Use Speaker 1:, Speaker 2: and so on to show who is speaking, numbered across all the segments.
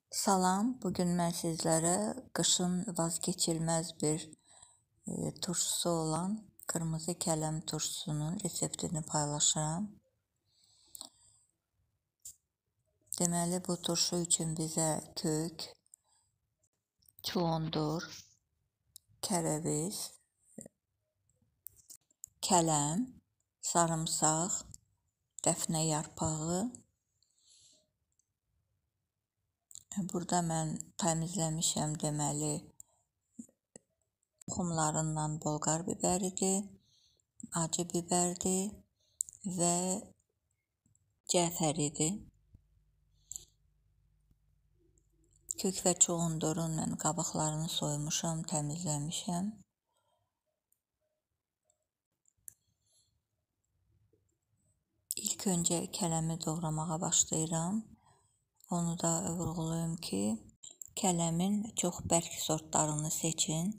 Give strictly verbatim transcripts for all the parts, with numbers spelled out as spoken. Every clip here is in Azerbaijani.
Speaker 1: Salam, bugün mən sizlərə qışın vazgeçilməz bir e, turşusu olan qırmızı kələm turşusunun reseptini paylaşıram. Deməli, bu turşu üçün bizə kök, çuğundur, kərəviz, kələm, sarımsaq, dəfnə yarpağı. Burada mən təmizləmişəm, deməli, toxumlarından bolqar biberidir, acı bibərdir və cəfəridir. Kök və çuğundurun mən qabıqlarını soymuşam, təmizləmişəm. İlk öncə kələmi doğramağa başlayıram. Onu da vurğulayım ki, kələmin çox bərk sortlarını seçin.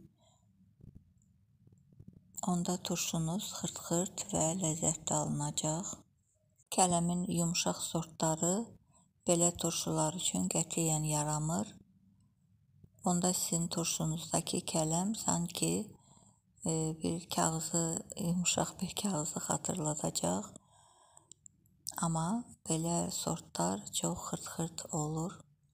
Speaker 1: Onda turşunuz xırt-xırt və ləzzətli alınacaq. Kələmin yumşaq sortları belə turşular üçün qətiyyən yaramır. Onda sizin turşunuzdakı kələm sanki e, bir kağızı, yumşaq bir kağızı xatırladacaq. Amma belə sortlar çox xırt-xırt olur.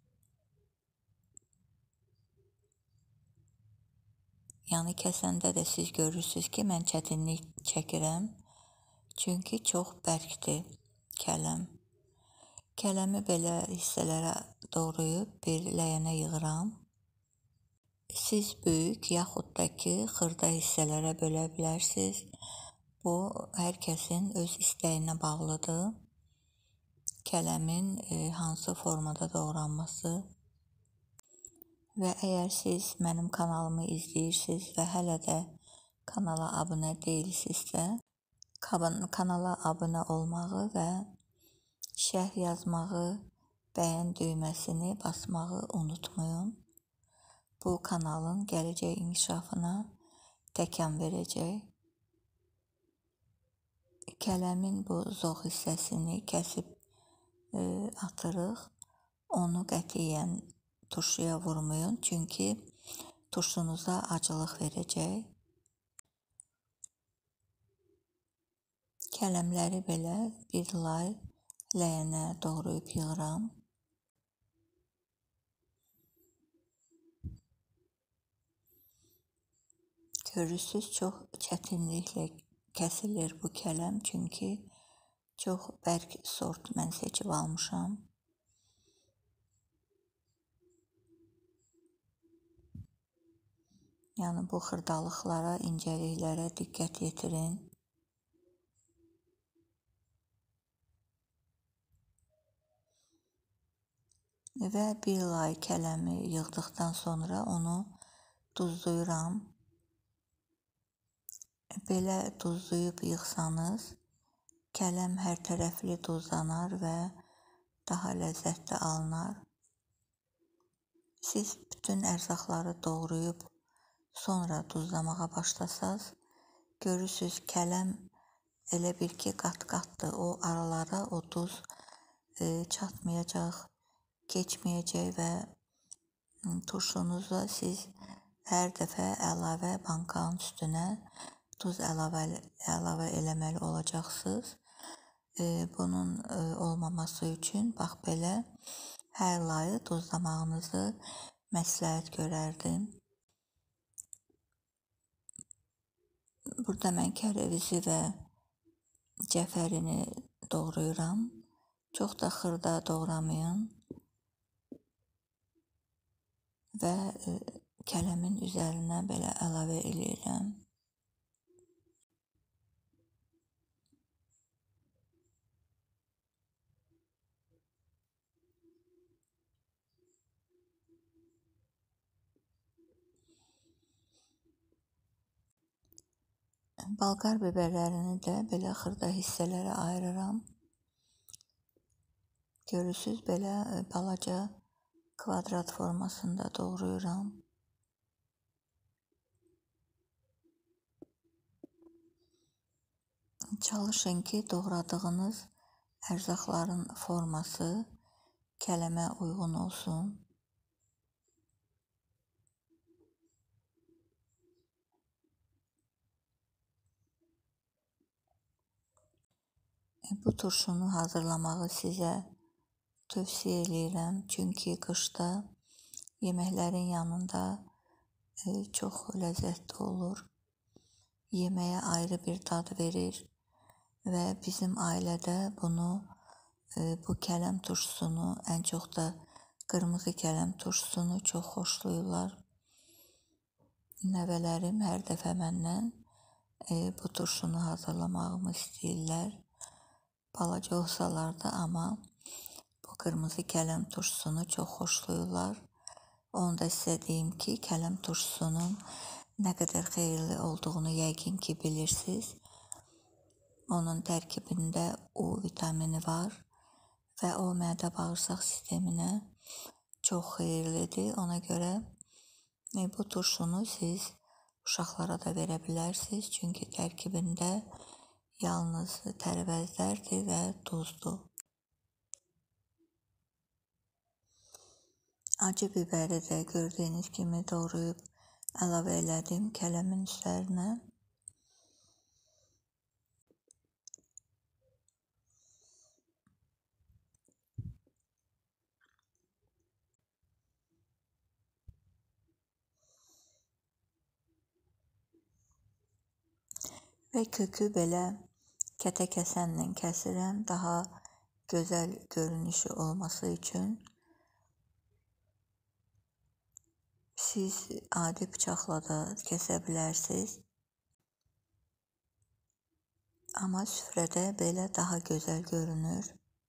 Speaker 1: Yəni kəsəndə də siz görürsünüz ki, mən çətinlik çəkirəm. Çünki çox bərkdir kələm. Kələmi belə hissələrə doğrayıb bir ləyənə yığıram. Siz böyük yaxud da ki, xırda hissələrə bölə bilərsiniz. Bu, hər kəsin öz istəyinə bağlıdır. Kələmin e, hansı formada doğranması. Və əgər siz mənim kanalımı izləyirsiniz və hələ də kanala abunə deyilsinizsə, kanala abunə olmağı və şərh yazmağı, bəyən düyməsini basmağı unutmayın. Bu kanalın gələcək inkişafına təkan verəcək. Kələmin bu zoğ hissəsini kəsib e, atırıq. Onu qətiyyən turşuya vurmayın, çünki turşunuza acılıq verəcək. Kələmləri belə bir lay ləyənə doğrayıb yığıram. Görürsünüz, çox çətinliklə kəsilir bu kələm, çünki çox bərk sort mən seçib almışam. Yəni bu xırdalıqlara, incəliklərə diqqət yetirin. Və bir lay kələmi yığdıqdan sonra onu duzluyuram. Belə duzluyub yığsanız, kələm hər tərəfli duzlanar və daha ləzzətli alınar. Siz bütün ərzaqları doğrayıb sonra duzlamağa başlasaz, görürsünüz kələm elə bir ki, qat-qatdır. O aralara o duz e, çatmayacaq, keçməyəcək və turşunuza siz hər dəfə əlavə bankanın üstünə duz əlavə, əlavə eləməli olacaqsınız. E, bunun e, olmaması üçün bax belə hər layı duzlamağınızı məsləhət görərdim. Burada mən kərəvizi və cəfərini doğrayıram. Çox da xırda doğramayın. Və e, kələmin üzərinə belə əlavə eləyirəm. Balqar biberlərini də belə xırda hissələrə ayırıram. Görürsünüz, belə balaca kvadrat formasında doğrayıram. Çalışın ki, doğradığınız ərzaqların forması kələmə uyğun olsun. Bu turşunu hazırlamağı sizə tövsiyə edirəm. Çünki qışda yeməklərin yanında çox ləzzətli olur. Yeməyə ayrı bir dad verir və bizim ailədə bunu, bu kələm turşusunu, ən çox da qırmızı kələm turşusunu çox xoşlayırlar. Nəvələrim hər dəfə məndən bu turşunu hazırlamağımı istəyirlər. Balaca olsalar da, amma bu qırmızı kələm turşusunu çox xoşlayırlar. Onu da sizə deyim ki, kələm turşusunun nə qədər xeyirli olduğunu yəqin ki bilirsiniz. Onun tərkibində U vitamini var və o mədə bağırsaq sisteminə çox xeyirlidir. Ona görə bu turşunu siz uşaqlara da verə bilərsiniz. Çünki tərkibində yalnız tərəvəzlərdir və duzdur. Acı biberi də gördüyünüz kimi doğrayıb əlavə elədim kələmin üzərinə. Və kökü belə kətə-kəsənlə kəsirəm, daha gözəl görünüşü olması üçün. Siz adi bıçaqla da kəsə bilərsiniz. Amma süfrədə belə daha gözəl görünür.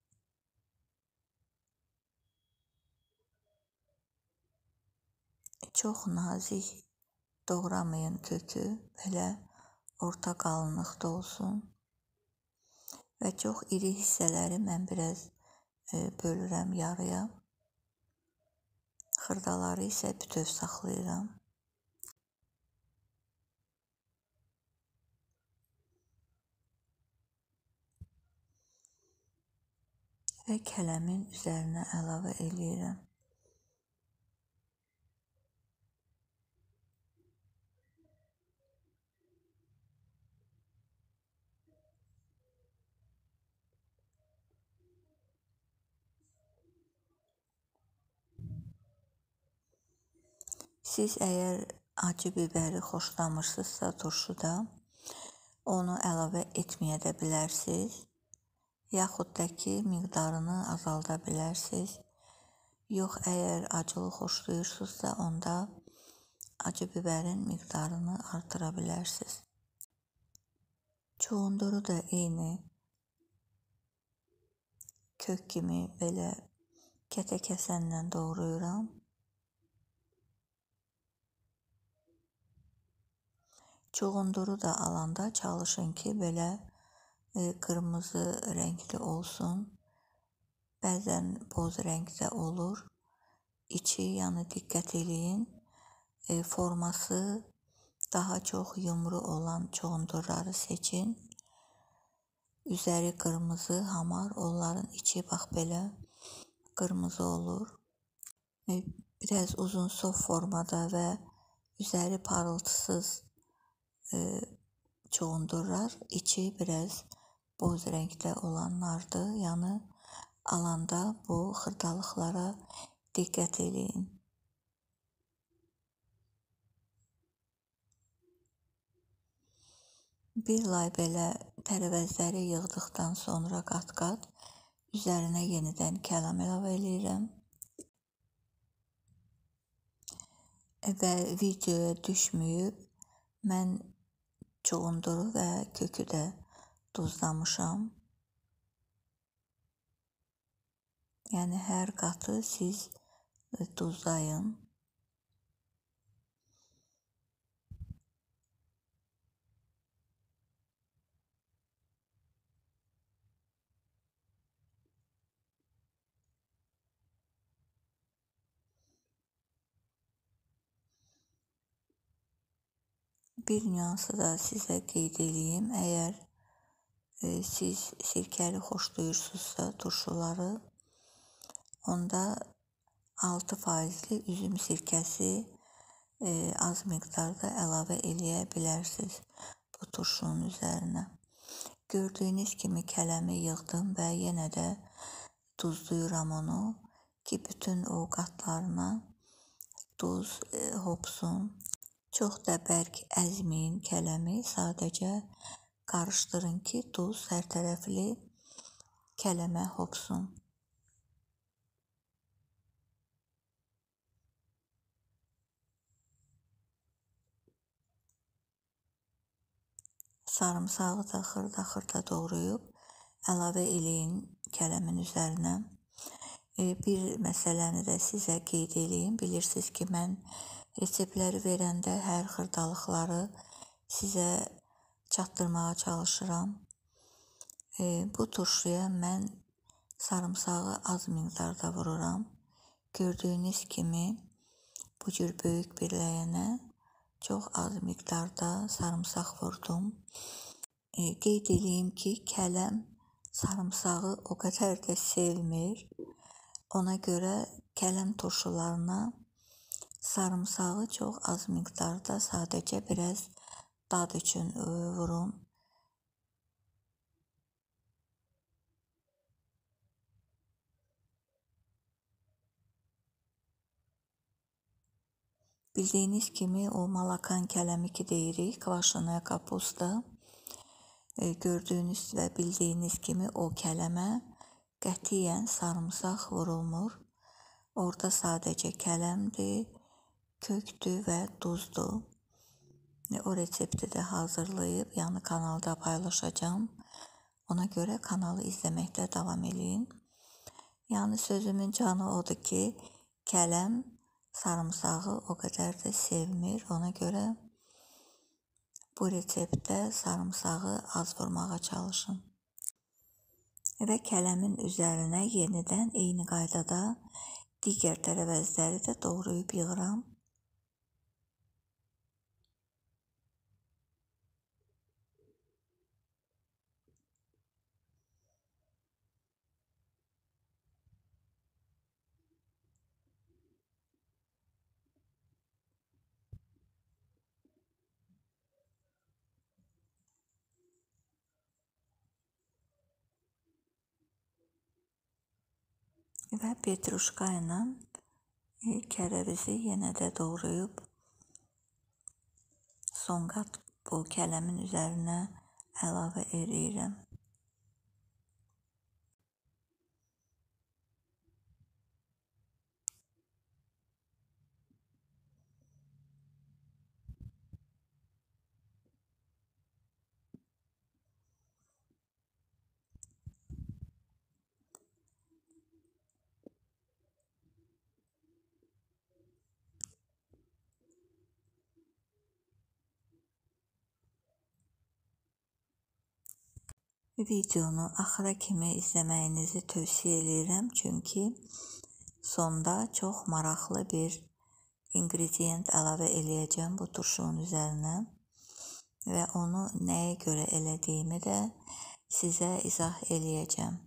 Speaker 1: Çox nazik doğramayın kökü, belə orta qalınlıqda olsun. Və çox iri hissələri mən biraz bölürəm yarıya. Xırdaları isə bütöv saxlayıram. Və kələmin üzərinə əlavə eləyirəm. Siz əgər acı biberi xoşlamırsınızsa turşuda, onu əlavə etməyə də bilərsiniz. Yaxud da ki, miqdarını azalda bilərsiniz. Yox, əgər acılı xoşlayırsınızsa, onda acı biberin miqdarını artıra bilərsiniz. Çoğunduru da eyni kök kimi belə kətə-kəsənlə doğrayıram. Çoğunduru da alanda çalışın ki, belə qırmızı rəngli olsun. Bəzən boz rəngdə olur. İçi, yəni diqqət eləyin. Forması daha çox yumru olan çoğundurları seçin. Üzəri qırmızı, hamar, onların içi bax belə qırmızı olur. Biraz uzun sof formada və üzəri parıltısız çoğundurlar, içi biraz boz rəngdə olanlardır. Yəni alanda bu xırdalıqlara diqqət eləyin. Bir lay belə tərəvəzləri yığdıqdan sonra qat-qat üzərinə yenidən kələm əlavə eləyirəm. Və videoya düşməyib, mən çoğunduru və kökü də duzlamışam. Yəni hər qatı siz duzlayın. Bir nüansı da sizə qeyd edeyim. Əgər e, siz sirkəli xoşlayırsınızsa turşuları, onda altı faizli üzüm sirkəsi e, az miqdarda əlavə eləyə bilərsiniz bu turşunun üzərinə. Gördüyünüz kimi kələmi yığdım və yenə də duzluyuram onu ki, bütün o qatlarına duz e, hopsun. Çox da bərk əzməyin kələmi, sadəcə qarışdırın ki, duz hər tərəfli kələmə hopsun. Sarımsağı da xırda-xırda doğrayıb əlavə eləyin kələmin üzərinə. Bir məsələni də sizə qeyd edeyim. Bilirsiniz ki, mən reseptləri verəndə hər xırdalıqları sizə çatdırmağa çalışıram. Bu turşuya mən sarımsağı az miqdarda vururam. Gördüyünüz kimi bu cür böyük bir ləyənə çox az miqdarda sarımsaq vurdum. Qeyd edeyim ki, kələm sarımsağı o qədər də sevmir. Ona görə kələm turşularına sarımsağı çox az miqdarda, sadəcə biraz dad üçün vurun. Bildiyiniz kimi o malakan kələmi ki deyirik, kvaşenaya kapusta. Gördüyünüz və bildiyiniz kimi o kələmə qətiyyən sarımsaq vurulmur. Orada sadəcə kələmdir, kökdür və duzdur. O resepti də hazırlayıb, yəni kanalda paylaşacağım. Ona görə kanalı izləməkdə davam edin. Yəni sözümün canı odur ki, kələm sarımsağı o qədər də sevmir. Ona görə bu reseptdə sarımsağı az vurmağa çalışın. Və kələmin üzərinə yenidən eyni qaydada digər tərəvəzləri də doğrayıb yığıram. Və petruşka ilə kərəvizi yenə də doğrayıb son qat bu kələmin üzərinə əlavə edirəm. Videonu axıra kimi izləməyinizi tövsiyə edirəm, çünki sonda çox maraqlı bir ingredient əlavə eləyəcəm bu turşunun üzərinə və onu nəyə görə elədiyimi də sizə izah eləyəcəm.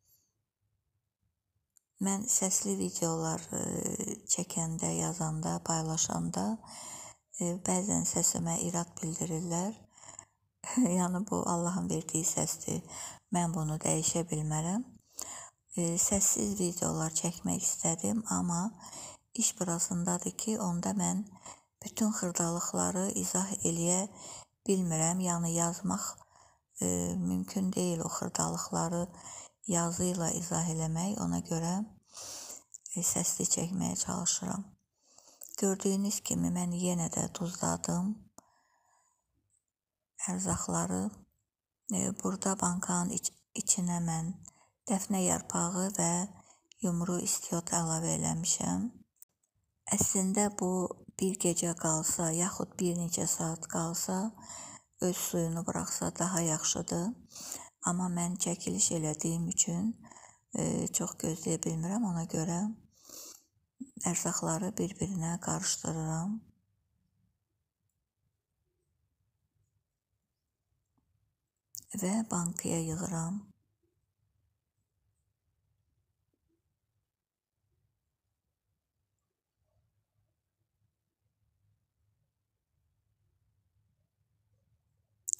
Speaker 1: Mən səsli videolar çəkəndə, yazanda, paylaşanda bəzən səsimə irad bildirirlər. Yəni bu Allahın verdiyi səsdir. Mən bunu dəyişə bilmərəm. Səssiz videolar çəkmək istədim, amma iş burasındadır ki, onda mən bütün xırdalıqları izah eləyə bilmirəm. Yəni yazmaq e, mümkün deyil o xırdalıqları yazı ilə izah eləmək. Ona görə e, səsli çəkməyə çalışıram. Gördüyünüz kimi mən yenə də duzladım ərzaqları. Burada bankanın iç, içinə mən dəfnə yarpağı və yumru istiot əlavə eləmişəm. Əslində bu bir gecə qalsa, yaxud bir neçə saat qalsa, öz suyunu buraxsa daha yaxşıdır. Amma mən çəkiliş elədiyim üçün e, çox gözləyə bilmirəm. Ona görə ərzaqları bir-birinə qarışdırıram. Və bankaya yığıram.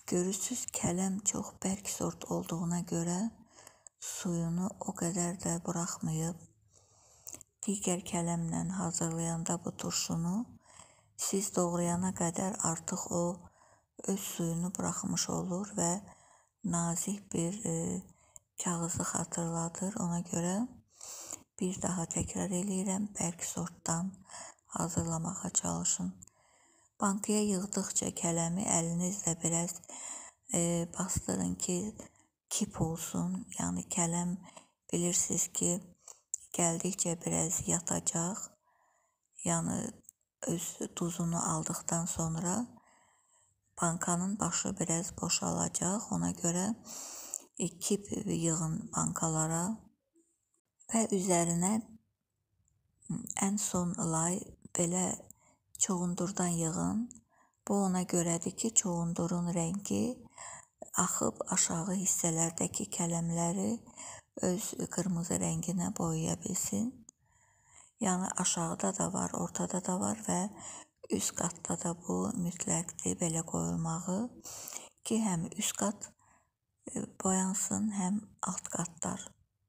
Speaker 1: Görürsüz kələm çox bərk sort olduğuna görə suyunu o qədər də buraxmayıb. Digər kələmlə hazırlayanda bu turşunu siz doğrayana qədər artıq o öz suyunu buraxmış olur və nazik bir e, kağızı xatırladır. Ona görə bir daha təkrar eləyirəm, bərk sortdan hazırlamağa çalışın. Bankaya yığdıqca kələmi əlinizlə biraz e, bastırın ki, kip olsun. Yəni kələm bilirsiniz ki, gəldikcə biraz yatacaq. Yəni öz duzunu aldıqdan sonra bankanın başı biraz boşalacaq. Ona görə kip yığın bankalara və üzərinə ən son lay belə çoğundurdan yığın. Bu ona görədir ki, çoğundurun rəngi axıb aşağı hissələrdəki kələmləri öz qırmızı rənginə boyaya bilsin. Yəni aşağıda da var, ortada da var və üst qatda da bu mütləqdir belə qoyulmağı ki, həm üst qat boyansın, həm alt qatlar.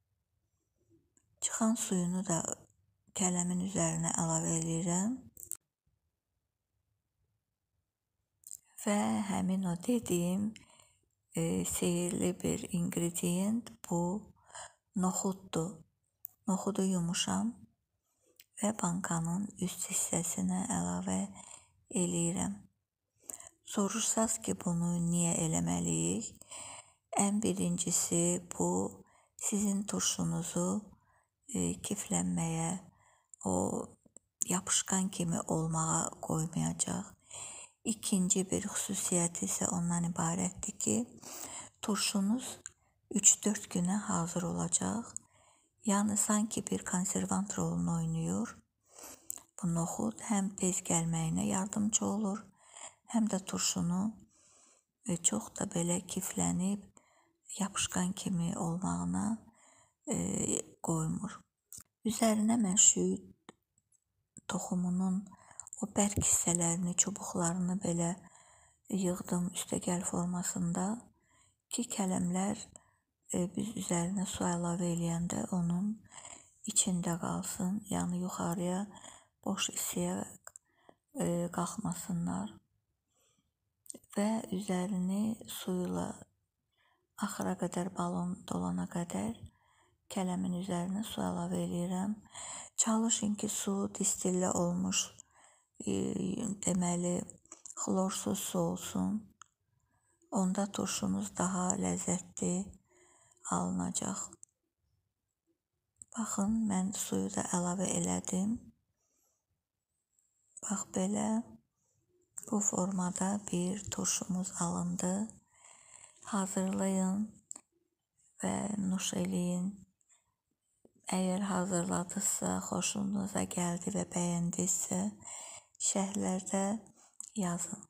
Speaker 1: Çıxan suyunu da kələmin üzərinə əlavə edirəm. Və həmin o dediyim e, sehirli bir ingredient bu noxuddur. Noxudu yumuşam və bankanın üst hissəsinə əlavə eləyirəm. Sorursaz ki, bunu niyə eləməliyik? Ən birincisi bu sizin turşunuzu e, kiflənməyə, o yapışqan kimi olmağa qoymayacaq. İkinci bir xüsusiyyəti isə ondan ibarətdir ki, turşunuz üç dörd günə hazır olacaq. Yəni sanki bir konservant rolunu oynayır. Bu noxud həm tez gəlməyinə yardımcı olur, həm də turşunu çox da belə kiflənib yapışqan kimi olmağına e, qoymur. Üzərinə mən şüyüd toxumunun o bərk hissələrini, çubuqlarını belə yığdım üstəgəl formasında ki, kələmlər e, biz üzərinə su əlavə eləyəndə onun içində qalsın. Yəni yuxarıya boş hissəyə e, qalxmasınlar. Və üzərini suyla axıra qədər balon dolana qədər kələmin üzərinə su əlavə eləyirəm. Çalışın ki, su distillə olmuş, e, deməli xlorsuz su olsun. Onda turşunuz daha ləzzətli alınacaq. Baxın, mən suyu da əlavə elədim. Bax belə bu formada bir turşumuz alındı. Hazırlayın və nuş eləyin. Əgər hazırladısa, xoşunuza gəldi və bəyəndinizsə, şərhlərdə yazın.